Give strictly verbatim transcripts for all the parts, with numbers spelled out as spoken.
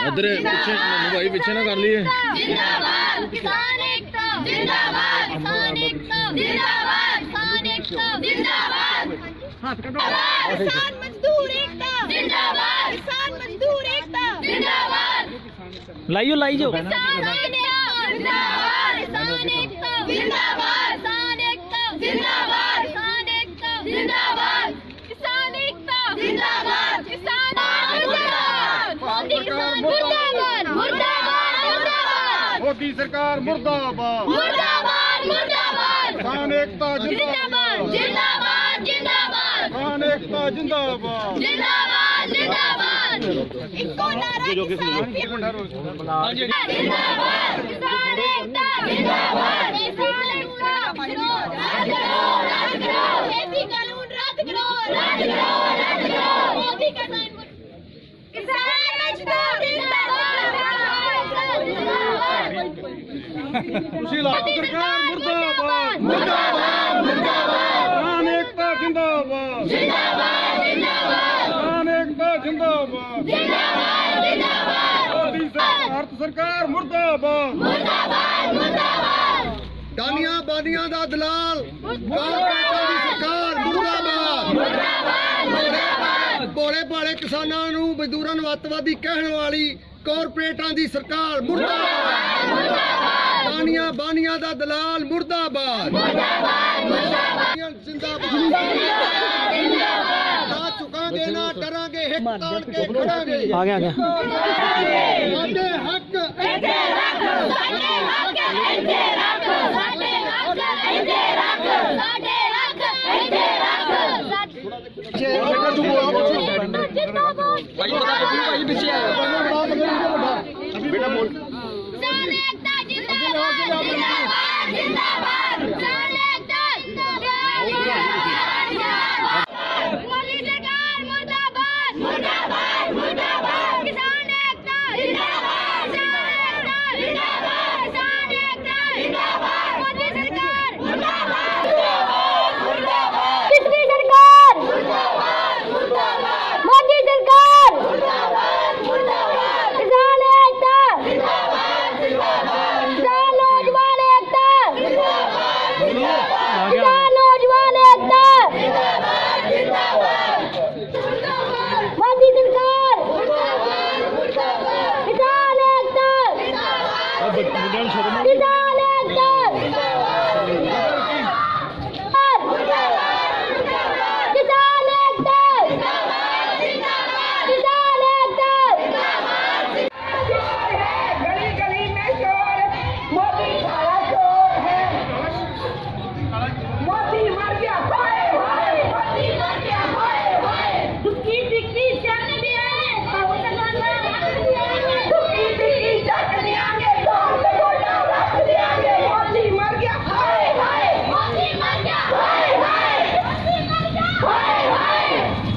इधर पीछे भाई पीछे ना कर लिए। जिंदाबाद किसान एकता, जिंदाबाद किसान एकता, जिंदाबाद किसान एकता, जिंदाबाद किसान मजदूर एकता, जिंदाबाद किसान मजदूर एकता, जिंदाबाद लाइयो लाइयो किसान जिंदाबाद किसान एकता, जिंदाबाद किसान एकता, जिंदाबाद किसान एकता, जिंदाबाद किसान एकता, जिंदाबाद किसान मोदी किसान मुर्दाबाद मुर्दाबाद मुर्दाबाद मोदी सरकार मुर्दाबाद मुर्दाबाद मुर्दाबाद किसान एकता जिंदाबाद जिंदाबाद जिंदाबाद किसान एकता जिंदाबाद जिंदाबाद जिंदाबाद इनको नारा जिंदाबाद किसान एकता जिंदाबाद किसान एकता रद्द करो रद्द करो खेती कानून रद्द करो रद्द करो रद्द करो मोदी किसान किसान मजदूर जिंदाबाद सरकार मुर्दाबाद मुर्दाबाद मुर्दाबाद किसान एकता जिंदाबाद जिंदाबाद जिंदाबाद किसान एकता जिंदाबाद जिंदाबाद जिंदाबाद मोदी भारत सरकार मुर्दाबाद मुर्दाबाद मुर्दाबाद दानिया बानिया दा दलाल कारपोरेटां दी सरकार मुर्दाबाद मुर्दाबाद मुर्दाबाद भोले भाले किसानां नूं मजदूरां नूं अतवादी कहण वाली कारपोरेटां दी सरकार मुर्दाबाद दानिया बानिया दा दलाल मुर्दाबाद जिंदाबाद ना चुकांगे ना डरांगे हिक तान के खड़ांगे आ गया आ गया साडे हक इत्थे रख साडे हक इत्थे रख साडे हक इत्थे रख साडे हक इत्थे रख जिंदाबाद भाई पीछे बेटा बोल किसान एकता जिंदाबाद जिंदाबाद जिंदाबाद किसान एकता जिंदाबाद मोदी सरकार मुर्दाबाद मुर्दाबाद मुर्दाबाद किसान एकता जिंदाबाद किसान एकता जिंदाबाद मोदी सरकार मुर्दाबाद मुर्दाबाद किसकी सरकार मुर्दाबाद मुर्दाबाद मोदी सरकार मुर्दाबाद मुर्दाबाद किसान एकता जिंदाबाद जिंदाबाद किसान नौजवान एकता जिंदाबाद जिंदाबाद किसान नौजवान एकता जिंदाबाद जिंदाबाद मोदी सरकार मुर्दाबाद मुर्दाबाद किसान एकता जिंदाबाद किसान एकता किसान एकता किसान एकता गली गली में शोर मोदी सारा चोर है मोदी मर गया हाय हाय मोदी मर गया हाय हाय दुखी दिखी चल दिया बहुत गाना रख दिया दुखी दिखी चल दियांगे बहुत गोला रख दियांगे मोदी मर गया हाय हाय मोदी मर गया हाय हाय मोदी मर गया हाय हाय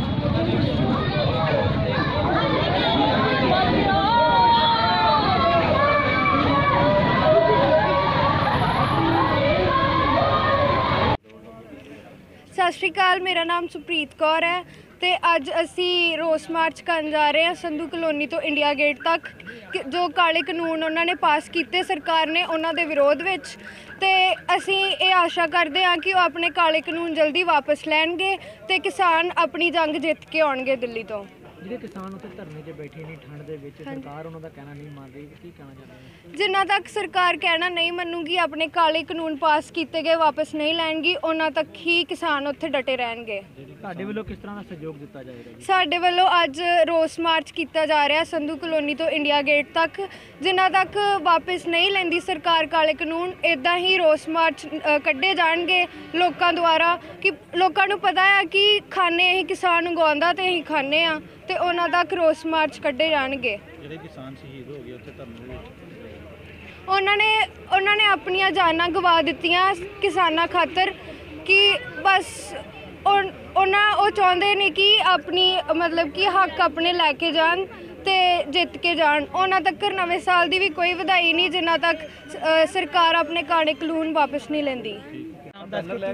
सत श्री अकाल मेरा नाम सुप्रीत कौर है ਤੇ ਅੱਜ ਅਸੀਂ ਰੋਸ ਮਾਰਚ ਕਰਨ ਜਾ ਰਹੇ ਹਾਂ ਸੰਧੂ ਕਲੋਨੀ ਤੋਂ ਇੰਡੀਆ ਗੇਟ ਤੱਕ ਜੋ ਕਾਲੇ ਕਾਨੂੰਨ ਉਹਨਾਂ ਨੇ ਪਾਸ ਕੀਤੇ ਸਰਕਾਰ ਨੇ ਉਹਨਾਂ ਦੇ ਵਿਰੋਧ ਵਿੱਚ ਤੇ ਅਸੀਂ ਇਹ ਆਸ਼ਾ ਕਰਦੇ ਹਾਂ ਕਿ ਉਹ ਆਪਣੇ ਕਾਲੇ ਕਾਨੂੰਨ ਜਲਦੀ ਵਾਪਸ ਲੈਣਗੇ ਤੇ ਕਿਸਾਨ ਆਪਣੀ ਜੰਗ ਜਿੱਤ ਕੇ ਆਉਣਗੇ ਦਿੱਲੀ ਤੋਂ। ਜਿਹੜੇ ਕਿਸਾਨ ਉੱਥੇ ਧਰਨੇ 'ਤੇ ਬੈਠੇ ਨੇ ਠੰਡ ਦੇ ਵਿੱਚ ਸਰਕਾਰ ਉਹਨਾਂ ਦਾ ਕਹਿਣਾ ਨਹੀਂ ਮੰਨ ਰਹੀ, ਕੀ ਕਹਿਣਾ ਚਾਹੁੰਦੇ ਹੋ? ਜਿੰਨਾ ਤੱਕ ਸਰਕਾਰ ਕਹਿਣਾ ਨਹੀਂ ਮੰਨੂਗੀ ਆਪਣੇ ਕਾਲੇ ਕਾਨੂੰਨ ਪਾਸ ਕੀਤੇ ਗਏ ਵਾਪਸ ਨਹੀਂ ਲੈਣਗੀ ਉਹਨਾਂ ਤੱਕ ਹੀ ਕਿਸਾਨ ਉੱਥੇ ਡਟੇ ਰਹਿਣਗੇ। ਤੁਹਾਡੇ ਵੱਲੋਂ ਕਿਸ ਤਰ੍ਹਾਂ ਦਾ ਸਹਿਯੋਗ ਦਿੱਤਾ ਜਾਏਗਾ? ਸਾਡੇ ਵੱਲੋਂ ਅੱਜ ਰੋਸ ਮਾਰਚ ਕੀਤਾ ਜਾ ਰਿਹਾ ਸੰਧੂ ਕਲੋਨੀ ਤੋਂ ਇੰਡੀਆ ਗੇਟ ਤੱਕ ਜਿੰਨਾ ਤੱਕ ਵਾਪਸ ਨਹੀਂ ਲੈਂਦੀ ਸਰਕਾਰ ਕਾਲੇ ਕਾਨੂੰਨ ਇੱਦਾਂ ਹੀ ਰੋਸ ਮਾਰਚ ਕੱਢੇ ਜਾਣਗੇ ਲੋਕਾਂ ਦੁਆਰਾ ਕਿ ਲੋਕਾਂ ਨੂੰ ਪਤਾ ਹੈ ਕਿ ਖਾਣੇ ਅਸੀਂ ਕਿਸਾਨ ਉਗਾਉਂਦਾ ਤੇ ਅਸੀਂ ਖਾਂਦੇ ਹਾਂ ਤੇ ਉਹਨਾਂ ਤੱਕ ਰੋਸ ਮਾਰਚ ਕੱਢੇ ਜਾਣਗੇ। ਜਿਹੜੇ ਕਿਸਾਨ ਸ਼ਹੀਦ ਹੋ ਗਏ ਉੱਥੇ ਧਰਨੇ ਵਿੱਚ ਉਹਨਾਂ ਨੇ ਉਹਨਾਂ ਨੇ ਆਪਣੀਆਂ ਜਾਨਾਂ ਗਵਾ ਦਿੱਤੀਆਂ ਕਿਸਾਨਾਂ ਖਾਤਰ ਕਿ ਬਸ ਉਹਨਾਂ ਉਹ ਚਾਹੁੰਦੇ ਨੇ ਕਿ ਆਪਣੀ ਮਤਲਬ ਕਿ ਹੱਕ ਆਪਣੇ ਲੈ ਕੇ ਜਾਣ ਤੇ ਜਿੱਤ ਕੇ ਜਾਣ। ਉਹਨਾਂ ਤੱਕ ਨਵੇਂ ਸਾਲ ਦੀ ਵੀ ਕੋਈ ਵਧਾਈ ਨਹੀਂ ਜਿੰਨਾ ਤੱਕ ਸਰਕਾਰ ਆਪਣੇ ਕਾਲੇ ਕਾਨੂੰਨ ਵਾਪਸ ਨਹੀਂ ਲੈਂਦੀ।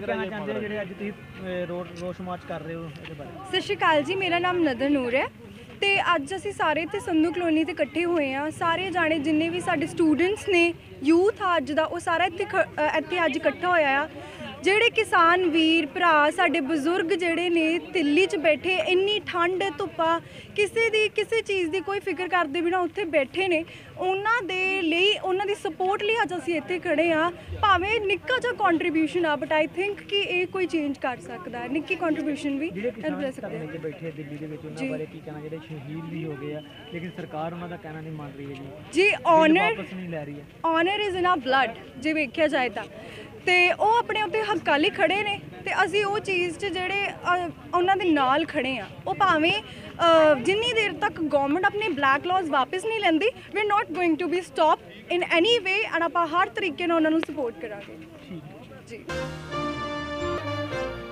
ਜਿਹੜੇ ਅੱਜ ਤੁਸੀਂ ਰੋਸ ਮਾਰਚ ਕਰ ਰਹੇ ਹੋ ਇਹਦੇ ਬਾਰੇ? ਸਤਿ ਸ਼੍ਰੀ ਅਕਾਲ ਜੀ, ਮੇਰਾ ਨਾਮ ਨਦਰ ਨੂਰ ਹੈ ਤੇ ਅੱਜ ਅਸੀਂ ਸਾਰੇ ਇੱਥੇ ਸੰਧੂ ਕਲੋਨੀ ਤੇ ਇਕੱਠੇ ਹੋਏ ਆ। ਸਾਰੇ ਜਾਣੇ ਜਿੰਨੇ ਵੀ ਸਾਡੇ ਸਟੂਡੈਂਟਸ ਨੇ, ਯੂਥ ਆ ਅੱਜ ਦਾ, ਉਹ ਸਾਰਾ ਇੱਥੇ ਖ- ਅ, ਇੱਥੇ ਅੱਜ ਇਕੱਠਾ ਹੋਇਆ ਆ। ਜਿਹੜੇ ਕਿਸਾਨ ਵੀਰ ਭਰਾ, ਸਾਡੇ ਬਜ਼ੁਰਗ ਜਿਹੜੇ ਨੇ ਦਿੱਲੀ 'ਚ ਬੈਠੇ, ਇੰਨੀ ਠੰਡ ਧੁੱਪਾ, ਕਿਸੇ ਦੀ ਕਿਸੇ ਚੀਜ਼ ਦੀ ਕੋਈ ਫਿਕਰ ਕਰਦੇ ਬਿਨਾ ਉੱਥੇ ਬੈਠੇ ਨੇ, ਉਹਨਾਂ ਦੇ ਲਈ, ਉਹਨਾਂ ਦੀ ਸਪੋਰਟ ਲਈ ਅੱਜ ਅਸੀਂ ਇੱਥੇ ਖੜੇ ਆ। ਭਾਵੇਂ ਨਿੱਕਾ ਜਿਹਾ ਕੰਟਰੀਬਿਊਸ਼ਨ ਆ, ਬਟ ਆਈ ਥਿੰਕ ਕਿ ਇਹ ਕੋਈ ਚੇਂਜ ਕਰ ਸਕਦਾ ਹੈ। ਨਿੱਕੀ ਕੰਟਰੀਬਿਊਸ਼ਨ ਵੀ ਜਿਹੜੇ ਹੈਲਪ ਲੈ ਕਿਸਾਨ ਸਕਦੇ ਧਰਨੇ ਆ। 'ਤੇ ਬੈਠੇ ਦਿੱਲੀ ਦੇ ਵਿੱਚ, ਜੀ। ਉਹਨਾਂ ਬਾਰੇ ਕੀ ਕਹਿਣਾ? ਜਿਹੜੇ ਸ਼ਹੀਦ ਵੀ ਹੋ ਗਏ ਆ, ਲੇਕਿਨ ਸਰਕਾਰ ਉਹਨਾਂ ਦਾ ਕਹਿਣਾ ਨਹੀਂ ਮੰਨ ਰਹੀ ਹੈ ਜੀ, ਜੀ ਬਿੱਲ ਆਨਰ ਵਾਪਸ ਨਹੀਂ ਲੈ ਰਹੀ ਹੈ। ਆਨਰ ਇਜ਼ ਇਨ ਆ ਬਲੱਡ, ਜੇ ਵੇਖਿਆ ਜਾਏ ਤਾਂ। ਤੇ ਉਹ ਆਪਣੇ ਉੱਤੇ ਹੱਕਾਂ ਲਈ ਖੜੇ ਨੇ ਤੇ ਅਸੀਂ ਉਹ ਚੀਜ਼ 'ਚ ਜਿਹੜੇ ਅ, ਉਹਨਾਂ ਦੇ ਨਾਲ ਖੜੇ ਆ। ਉਹ ਭਾਵੇਂ ਅ, ਜਿੰਨੀ ਦੇਰ ਤੱਕ ਗਵਰਨਮੈਂਟ ਆਪਣੇ ਬਲੈਕ ਲਾਜ਼ ਵਾਪਸ ਨਹੀਂ ਲੈਂਦੀ, we are not going to be stop in any way, and ਆਪਾਂ ਹਰ ਤਰੀਕੇ ਨਾਲ ਉਹਨਾਂ ਨੂੰ ਸਪੋਰਟ ਕਰਾਂਗੇ। ਠੀਕ ਹੈ। ਜੀ।